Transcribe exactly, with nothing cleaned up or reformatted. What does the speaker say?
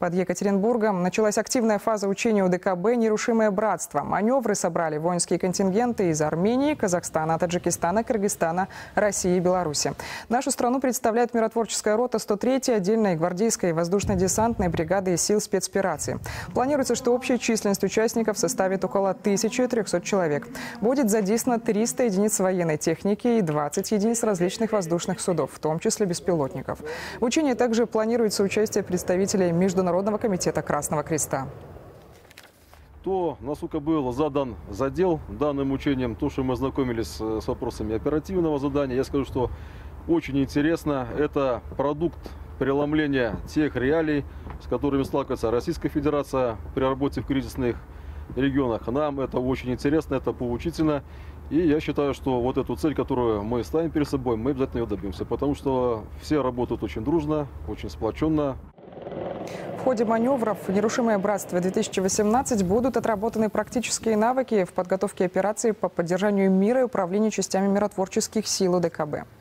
Под Екатеринбургом началась активная фаза учения УДКБ «Нерушимое братство». Маневры собрали воинские контингенты из Армении, Казахстана, Таджикистана, Кыргызстана, России и Беларуси. Нашу страну представляет миротворческая рота сто третьей отдельной гвардейской воздушно-десантной бригады сил спецопераций. Планируется, что общая численность участников составит около тысячи трёхсот человек. Будет задействовано триста единиц военной техники и двадцать единиц различных воздушных судов, в том числе беспилотников. В учении также планируется участие представителей Международного комитета Красного Креста. То, насколько был задан задел данным учением, то, что мы ознакомились с вопросами оперативного задания, я скажу, что очень интересно. Это продукт преломления тех реалий, с которыми сталкивается Российская Федерация при работе в кризисных регионах. Нам это очень интересно, это поучительно. И я считаю, что вот эту цель, которую мы ставим перед собой, мы обязательно ее добьемся. Потому что все работают очень дружно, очень сплоченно. В ходе маневров «Нерушимое братство-две тысячи восемнадцать» будут отработаны практические навыки в подготовке операций по поддержанию мира и управлению частями миротворческих сил УДКБ.